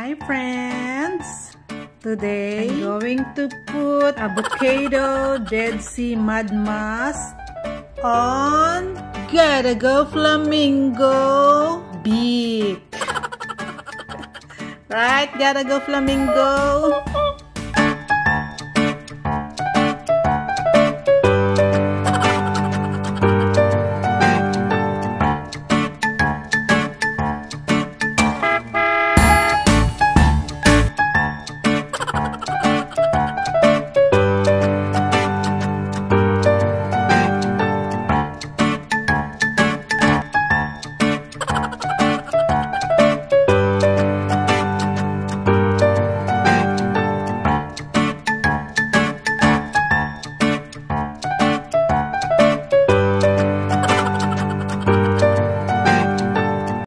Hi friends! Today I'm going to put avocado Dead Sea mud mask on Gotta Go Flamingo beak. Right? Gotta Go Flamingo.